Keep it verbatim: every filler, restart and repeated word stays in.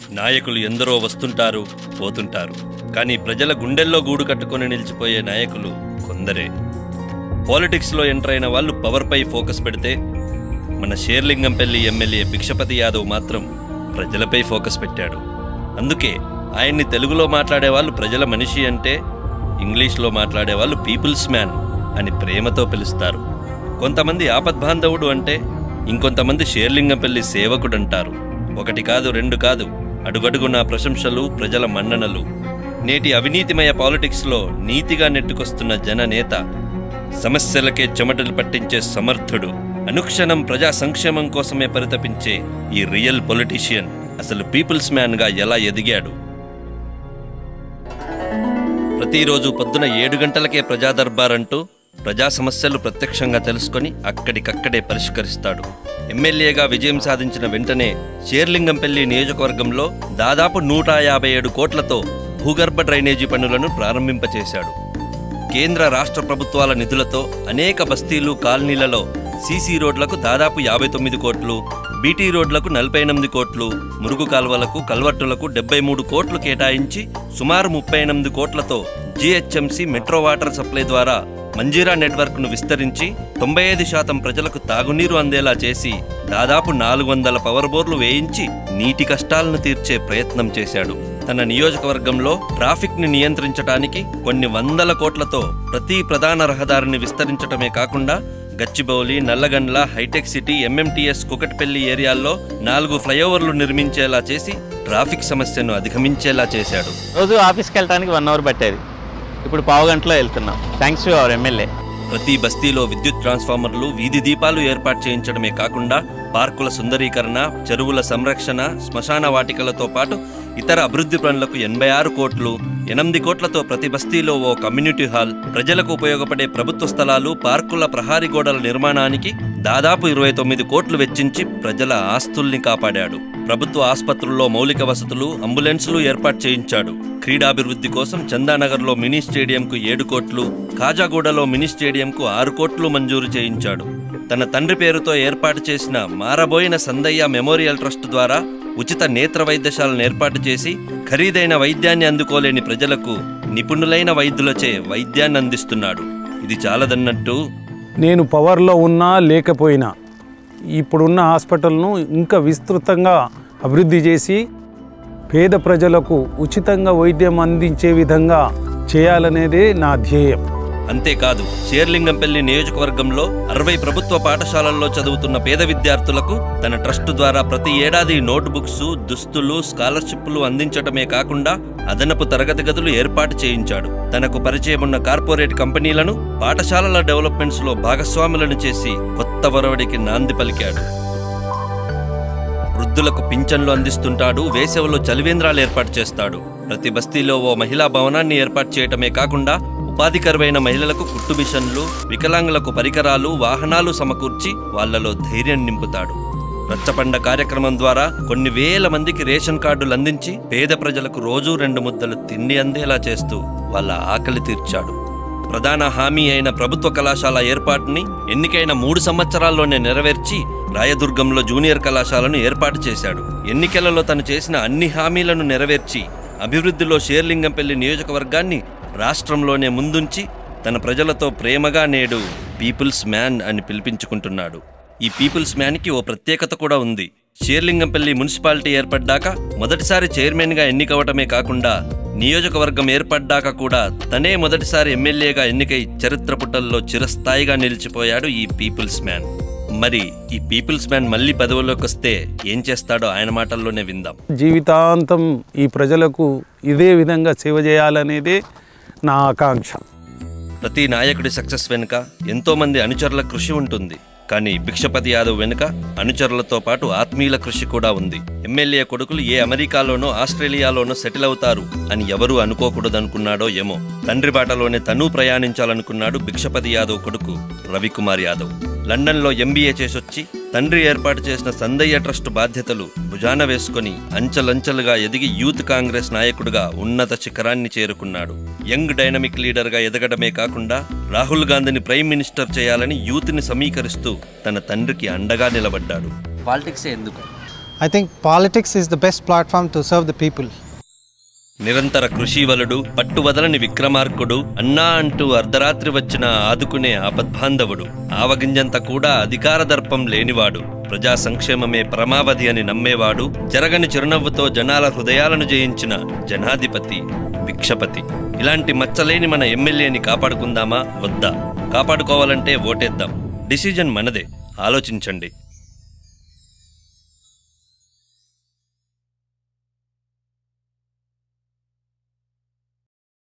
నాయకులు ఎందరో వస్తుంటారు పోతుంటారు, కానీ ప్రజల గుండెల్లో గూడు కట్టుకొని నిలిచిపోయే నాయకులు కొందరే. పాలిటిక్స్లో ఎంటర్ అయిన వాళ్ళు పవర్పై ఫోకస్ పెడితే, మన షేర్లింగంపల్లి ఎమ్మెల్యే భిక్షపతి యాదవ్ మాత్రం ప్రజలపై ఫోకస్ పెట్టాడు. అందుకే ఆయన్ని తెలుగులో మాట్లాడేవాళ్ళు ప్రజల మనిషి అంటే, ఇంగ్లీష్లో మాట్లాడేవాళ్ళు పీపుల్స్ మ్యాన్ అని ప్రేమతో పిలుస్తారు. కొంతమంది ఆపద్బాంధవుడు అంటే, ఇంకొంతమంది షేర్లింగంపల్లి సేవకుడు అంటారు. ఒకటి కాదు రెండు కాదు, అడుగడుగున ప్రశంసలు, ప్రజల మన్ననలు. నేటి అవినీతిమయ పాలిటిక్స్లో నీతిగా నెట్టుకొస్తున్న జననేత, సమస్యలకే చెమటలు పట్టించే సమర్థుడు, అనుక్షణం ప్రజా సంక్షేమం కోసమే పరితపించే ఈ రియల్ పొలిటీషియన్ అసలు పీపుల్స్ మ్యాన్గా ఎలా ఎదిగాడు? ప్రతిరోజు పొద్దున ఏడు గంటలకే ప్రజా దర్బార్ అంటూ ప్రజా సమస్యలు ప్రత్యక్షంగా తెలుసుకొని అక్కడికక్కడే పరిష్కరిస్తాడు. ఎమ్మెల్యేగా విజయం సాధించిన వెంటనే షేర్లింగంపల్లి నియోజకవర్గంలో దాదాపు నూట యాభై ఏడు కోట్లతో భూగర్భ డ్రైనేజీ పనులను ప్రారంభింపచేశాడు. కేంద్ర రాష్ట్ర ప్రభుత్వాల నిధులతో అనేక బస్తీలు, కాలనీలలో సీసీ రోడ్లకు దాదాపు యాభై తొమ్మిది కోట్లు, బీటీ రోడ్లకు నలభై ఎనిమిది కోట్లు, మురుగు కాల్వలకు, కల్వర్టులకు డెబ్బై మూడు కోట్లు కేటాయించి సుమారు ముప్పై ఎనిమిది కోట్లతో జీహెచ్ఎంసీ మెట్రో వాటర్ సప్లై ద్వారా మంజీరా నెట్వర్క్ను విస్తరించి తొంభై ఐదు శాతం ప్రజలకు తాగునీరు అందేలా చేసి దాదాపు నాలుగు వందల పవర్ బోర్లు వేయించి నీటి కష్టాలను తీర్చే ప్రయత్నం చేశాడు. తన నియోజకవర్గంలో ట్రాఫిక్ని నియంత్రించడానికి కొన్ని వందల కోట్లతో ప్రతి ప్రధాన రహదారిని విస్తరించడమే కాకుండా గచ్చిబౌలి, నల్లగండ్ల, హైటెక్ సిటీ, ఎంఎంటీఎస్, కుకట్పల్లి ఏరియాల్లో నాలుగు ఫ్లైఓవర్లు నిర్మించేలా చేసి ట్రాఫిక్ సమస్యను అధిగమించేలా చేశాడు. రోజు ఆఫీస్కి వెళ్ళడానికి వన్ అవర్ పట్టేది, ఇప్పుడు పావు గంటలో వెళ్తున్నాం, థ్యాంక్స్ టు అవర్ ఎమ్మెల్యే. ప్రతి బస్తీలో విద్యుత్ ట్రాన్స్ఫార్మర్లు, వీధి దీపాలు ఏర్పాటు చేయించడమే కాకుండా పార్కుల సుందరీకరణ, చెరువుల సంరక్షణ, శ్మశాన వాటికలతో పాటు ఇతర అభివృద్ధి పనులకు ఎనభై ఆరు కోట్లు, ఎనిమిది కోట్లతో ప్రతి బస్తీలో ఓ కమ్యూనిటీ హాల్, ప్రజలకు ఉపయోగపడే ప్రభుత్వ స్థలాలు, పార్కుల ప్రహారీ గోడల నిర్మాణానికి దాదాపు ఇరవై తొమ్మిది కోట్లు వెచ్చించి ప్రజల ఆస్తుల్ని కాపాడాడు. ప్రభుత్వ ఆసుపత్రుల్లో మౌలిక వసతులు, అంబులెన్సులు ఏర్పాటు చేయించాడు. క్రీడాభివృద్ధి కోసం చందానగర్లో మినీ స్టేడియంకు ఏడు కోట్లు, కాజాగూడలో మినీ స్టేడియంకు ఆరు కోట్లు మంజూరు చేయించాడు. తన తండ్రి పేరుతో ఏర్పాటు చేసిన మారబోయిన సందయ్య మెమోరియల్ ట్రస్ట్ ద్వారా ఉచిత నేత్ర వైద్యశాలను ఏర్పాటు చేసి ఖరీదైన వైద్యాన్ని అందుకోలేని ప్రజలకు నిపుణులైన వైద్యులచే వైద్యాన్ని అందిస్తున్నాడు. ఇది చాలదన్నట్టు, నేను పవర్లో ఉన్నా లేకపోయినా ఇప్పుడున్న హాస్పిటల్ను ఇంకా విస్తృతంగా అభివృద్ధి చేసి పేద ప్రజలకు ఉచితంగా వైద్యం అందించే విధంగా చేయాలనేదే నా ధ్యేయం. అంతేకాదు, షేర్లింగంపల్లి నియోజకవర్గంలో అరవై ప్రభుత్వ పాఠశాలల్లో చదువుతున్న పేద విద్యార్థులకు తన ట్రస్టు ద్వారా ప్రతి ఏడాది నోట్బుక్స్, దుస్తులు, స్కాలర్షిప్లు అందించడమే కాకుండా అదనపు తరగతి గదులు ఏర్పాటు చేయించాడు. తనకు పరిచయం ఉన్న కార్పొరేట్ కంపెనీలను పాఠశాలల డెవలప్మెంట్స్ లో భాగస్వాములను చేసి కొత్త వరవడికి నాంది పలికాడు. వృద్ధులకు పింఛన్లు అందిస్తుంటాడు. వేసవిలో చలివేంద్రాలు ఏర్పాటు చేస్తాడు. ప్రతి బస్తీలో ఓ మహిళా భవనాన్ని ఏర్పాటు చేయటమే కాకుండా ఉపాధి కరువైన మహిళలకు కుట్టు మిషన్లు, వికలాంగులకు పరికరాలు, వాహనాలు సమకూర్చి వాళ్లలో ధైర్యం నింపుతాడు. రచ్చబండ కార్యక్రమం ద్వారా కొన్ని వేల మందికి రేషన్ కార్డులు అందించి పేద ప్రజలకు రోజూ రెండు ముద్దలు తిండి అందేలా చేస్తూ వాళ్ళ ఆకలి తీర్చాడు. ప్రధాన హామీ అయిన ప్రభుత్వ కళాశాల ఏర్పాటుని ఎన్నికైన మూడు సంవత్సరాల్లోనే నెరవేర్చి రాయదుర్గంలో జూనియర్ కళాశాలను ఏర్పాటు చేశాడు. ఎన్నికలలో తను చేసిన అన్ని హామీలను నెరవేర్చి అభివృద్ధిలో షేర్లింగంపల్లి నియోజకవర్గాన్ని రాష్ట్రంలోనే ముందుంచి తన ప్రజలతో ప్రేమగా నేడు పీపుల్స్ మ్యాన్ అని పిలిపించుకుంటున్నాడు. ఈ పీపుల్స్ మ్యాన్కి ఓ ప్రత్యేకత కూడా ఉంది. షేర్లింగంపల్లి మున్సిపాలిటీ ఏర్పడ్డాక మొదటిసారి చైర్మన్గా ఎన్నికవటమే కాకుండా నియోజకవర్గం ఏర్పడ్డాక కూడా తనే మొదటిసారి ఎమ్మెల్యేగా ఎన్నికై చరిత్ర పుటల్లో చిరస్థాయిగా నిలిచిపోయాడు ఈ పీపుల్స్ మ్యాన్. మరి ఈ పీపుల్స్ మ్యాన్ మళ్ళీ పదవిలోకి వస్తే ఏం చేస్తాడో ఆయన మాటల్లోనే విందాం. జీవితాంతం ఈ ప్రజలకు ఇదే విధంగా సేవ చేయాలనేదే నా ఆకాంక్ష. ప్రతి నాయకుడి సక్సెస్ వెనుక ఎంతో మంది అనుచరుల కృషి ఉంటుంది. కానీ భిక్షపతి యాదవ్ వెనుక అనుచరులతో పాటు ఆత్మీయుల కృషి కూడా ఉంది. ఎమ్మెల్యే కొడుకులు ఏ అమెరికాలోనో ఆస్ట్రేలియాలోనో సెటిల్ అవుతారు అని ఎవరూ అనుకోకూడదనుకున్నాడో ఏమో, తండ్రి బాటలోనే తనూ ప్రయాణించాలనుకున్నాడు భిక్షపతి యాదవ్ కొడుకు రవికుమార్ యాదవ్. లండన్లో ఎంబీఏ చేసొచ్చి తండ్రి ఏర్పాటు చేసిన సందయ్య ట్రస్ట్ బాధ్యతలు భుజాన వేసుకుని అంచెలంచెలుగా ఎదిగి యూత్ కాంగ్రెస్ నాయకుడిగా ఉన్నత శిఖరాన్ని చేరుకున్నాడు. యంగ్ డైనమిక్ లీడర్గా ఎదగడమే కాకుండా రాహుల్ గాంధీని ప్రైమ్ మినిస్టర్ చేయాలని యూత్ని సమీకరిస్తూ తన తండ్రికి అండగా నిలబడ్డాడు. పాలిటిక్స్ ఎందుకు? I think politics is the best platform to serve the people. నిరంతర కృషివలుడు, పట్టువదలని విక్రమార్కుడు, అన్నా అంటూ అర్ధరాత్రి వచ్చిన ఆదుకునే ఆపద్బాంధవుడు, ఆవగింజంత కూడా అధికార దర్పం లేనివాడు, ప్రజా సంక్షేమమే పరమావధి అని నమ్మేవాడు, జరగని చిరునవ్వుతో జనాల హృదయాలను జయించిన జనాధిపతి, భిక్షపతి. ఇలాంటి మచ్చలేని మన ఎమ్మెల్యేని కాపాడుకుందామా వద్దా? కాపాడుకోవాలంటే ఓటేద్దాం. డిసిజన్ మనదే, ఆలోచించండి.